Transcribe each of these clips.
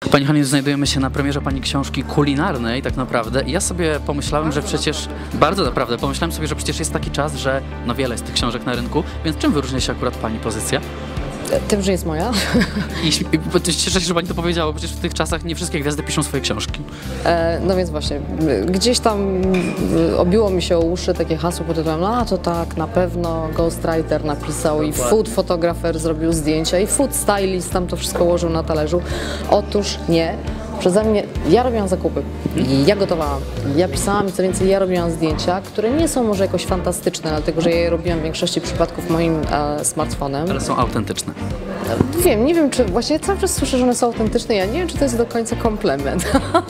Pani Haniu, znajdujemy się na premierze Pani książki kulinarnej tak naprawdę i ja sobie pomyślałem, że przecież, bardzo naprawdę, pomyślałem sobie, że przecież jest taki czas, że no wiele jest tych książek na rynku, więc czym wyróżnia się akurat Pani pozycja? Tym, że jest moja. I cieszę się, że Pani to powiedziała, bo przecież w tych czasach nie wszystkie gwiazdy piszą swoje książki. No więc właśnie, gdzieś tam obiło mi się o uszy takie hasło pod tytułem, a to tak, na pewno ghostwriter napisał i food fotografer zrobił zdjęcia i food stylist tam to wszystko ułożył na talerzu. Otóż nie. Przeze mnie, ja robiłam zakupy, ja gotowałam, ja pisałam i co więcej, ja robiłam zdjęcia, które nie są może jakoś fantastyczne, dlatego że ja je robiłam w większości przypadków moim smartfonem. Ale są autentyczne. Nie wiem, czy właśnie cały czas słyszę, że one są autentyczne, ja nie wiem, czy to jest do końca komplement,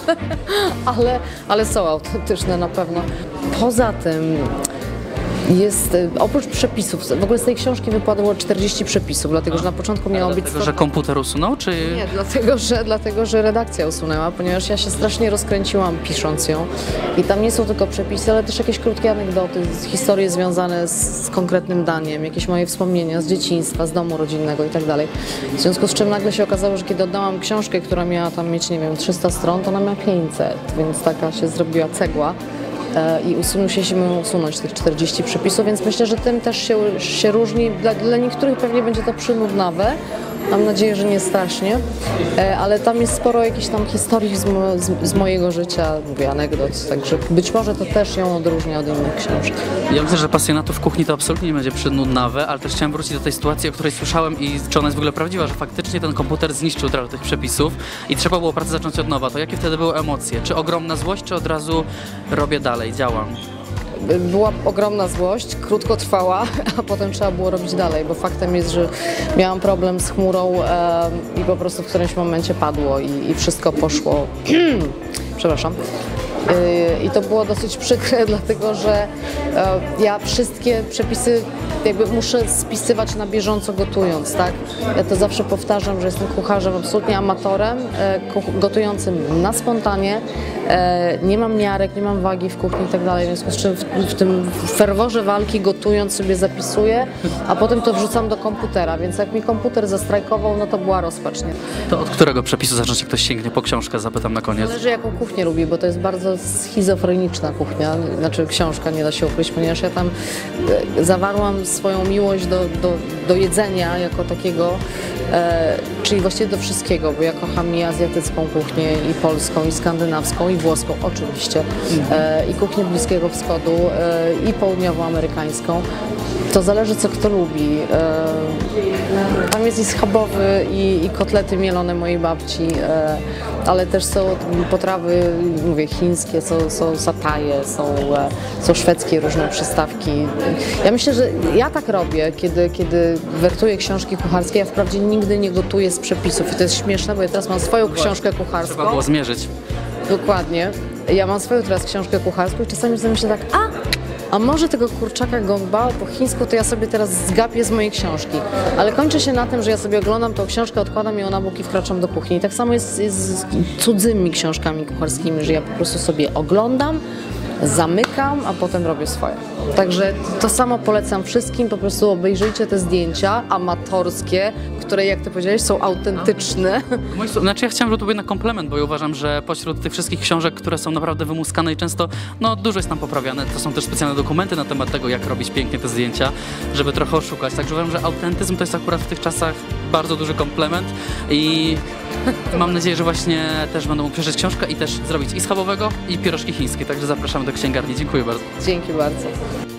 ale są autentyczne na pewno. Poza tym jest, oprócz przepisów, w ogóle z tej książki wypadło 40 przepisów, dlatego że na początku miało być... Dlatego, że komputer usunął, czy... Nie, dlatego, że redakcja usunęła, ponieważ ja się strasznie rozkręciłam pisząc ją i tam nie są tylko przepisy, ale też jakieś krótkie anegdoty, historie związane z konkretnym daniem, jakieś moje wspomnienia z dzieciństwa, z domu rodzinnego i tak dalej. W związku z czym nagle się okazało, że kiedy oddałam książkę, która miała tam mieć, nie wiem, 300 stron, to ona miała 500, więc taka się zrobiła cegła. I musimy usunąć tych 40 przepisów, więc myślę, że tym też się różni. Dla niektórych pewnie będzie to przynudnawe, mam nadzieję, że nie strasznie, ale tam jest sporo jakichś tam historii z mojego życia, mówię, anegdot, także być może to też ją odróżnia od innych książek. Ja myślę, że pasjonatów kuchni to absolutnie nie będzie przynudnawe, ale też chciałem wrócić do tej sytuacji, o której słyszałem i czy ona jest w ogóle prawdziwa, że faktycznie ten komputer zniszczył trochę tych przepisów i trzeba było pracę zacząć od nowa. To jakie wtedy były emocje? Czy ogromna złość, czy od razu robię dalej, działam? Była ogromna złość, krótko trwała, a potem trzeba było robić dalej, bo faktem jest, że miałam problem z chmurą i po prostu w którymś momencie padło i wszystko poszło, przepraszam. I to było dosyć przykre, dlatego że ja wszystkie przepisy jakby muszę spisywać na bieżąco gotując, tak? Ja to zawsze powtarzam, że jestem kucharzem absolutnie amatorem, gotującym na spontanie, nie mam miarek, nie mam wagi w kuchni i tak dalej, w związku z czym w tym ferworze walki gotując sobie zapisuję, a potem to wrzucam do komputera, więc jak mi komputer zastrajkował, no to była rozpacz, nie? To od którego przepisu zacząć, jak ktoś sięgnie po książkę, zapytam na koniec. Zależy jaką kuchnię lubi, bo to jest bardzo schizofreniczna kuchnia, znaczy książka, nie da się ukryć, ponieważ ja tam zawarłam swoją miłość do jedzenia jako takiego, czyli właściwie do wszystkiego, bo ja kocham i azjatycką kuchnię, i polską, i skandynawską, i włoską oczywiście, i kuchnię Bliskiego Wschodu, i południowoamerykańską. To zależy, co kto lubi. Tam jest i schabowy, i kotlety mielone mojej babci, ale też są potrawy, mówię, chińskie, są sataje, są szwedzkie różne przystawki. Ja myślę, że ja tak robię, kiedy wertuję książki kucharskie. Ja wprawdzie nigdy nie gotuję z przepisów i to jest śmieszne, bo ja teraz mam swoją książkę kucharską. Trzeba było zmierzyć. Dokładnie. Ja mam swoją teraz książkę kucharską i czasami sobie myślę tak, a może tego kurczaka gongbao po chińsku to ja sobie teraz zgapię z mojej książki. Ale kończy się na tym, że ja sobie oglądam tą książkę, odkładam ją na bok i wkraczam do kuchni. I tak samo jest z cudzymi książkami kucharskimi, że ja po prostu sobie oglądam, zamykam, a potem robię swoje. Także to samo polecam wszystkim, po prostu obejrzyjcie te zdjęcia amatorskie, które, jak ty powiedziałeś, są autentyczne. Znaczy ja chciałem, żeby to był jednak komplement, bo ja uważam, że pośród tych wszystkich książek, które są naprawdę wymuskane i często, no dużo jest tam poprawiane, to są też specjalne dokumenty na temat tego, jak robić pięknie te zdjęcia, żeby trochę oszukać. Także uważam, że autentyzm to jest akurat w tych czasach bardzo duży komplement i mam nadzieję, że właśnie też będę mógł przeczytać książkę i też zrobić i schabowego, i pierożki chińskie. Także zapraszamy do księgarni. Dziękuję bardzo. Dzięki bardzo.